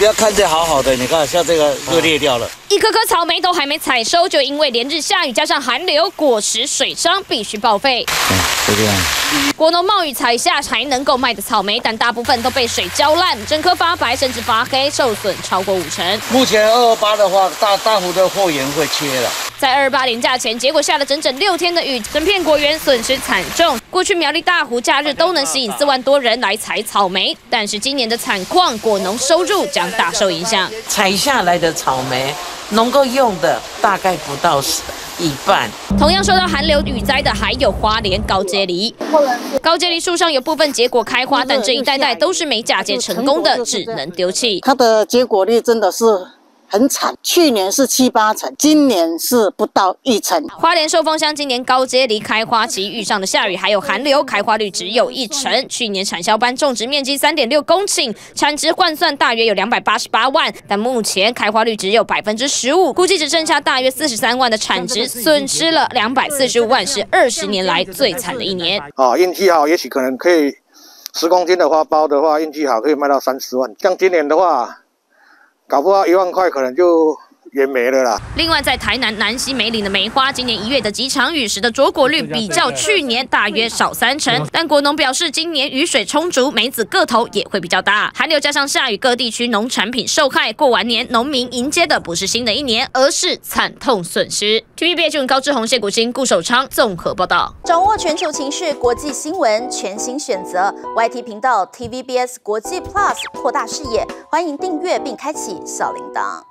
不要看这好好的，你看像这个就裂掉了。 一颗颗草莓都还没采收，就因为连日下雨加上寒流，果实水伤，必须报废。 就这样。 果农冒雨采下才能够卖的草莓，但大部分都被水浇烂，整颗发白甚至发黑，受损超过50%。 目前228的话，大幅的货源会缺了。 在228连假前，结果下了整整6天的雨，整片果园损失惨重。过去苗栗大湖假日都能吸引4万多人来采草莓，但是今年的惨况，果农收入将大受影响。 采下来的草莓能够用的大概不到一半。 同样受到寒流雨灾的还有花莲高阶梨。高阶梨树上有部分结果开花，但这一袋都是没嫁接成功的，只能丢弃。 它的结果率真的是很惨，去年是7、8成，今年是不到1成。 花莲寿丰乡今年高阶梨开花期遇上的下雨还有寒流，开花率只有1成。去年产销班种植面积3.6公顷，产值换算大约有288万，但目前开花率只有15%，估计只剩下大约43万的产值，损失了245万，是20年来最惨的一年。 运气好，也许可能可以10公斤的花苞的话，运气好可以卖到30万。像今年的话，搞不好1万块可能就也没了啦。 另外，在台南南溪梅岭的梅花，今年1月的几场雨时的着果率比较去年大约少3成，但果农表示，今年雨水充足，梅子个头也会比较大。寒流加上下雨，各地区农产品受害。过完年，农民迎接的不是新的一年，而是惨痛损失。TVBS 新闻高志宏、谢谷新、顾守昌综合报道。 掌握全球情势、国际新闻，全新选择 YT 频道 TVBS 国际 Plus， 扩大视野。欢迎订阅并开启小铃铛。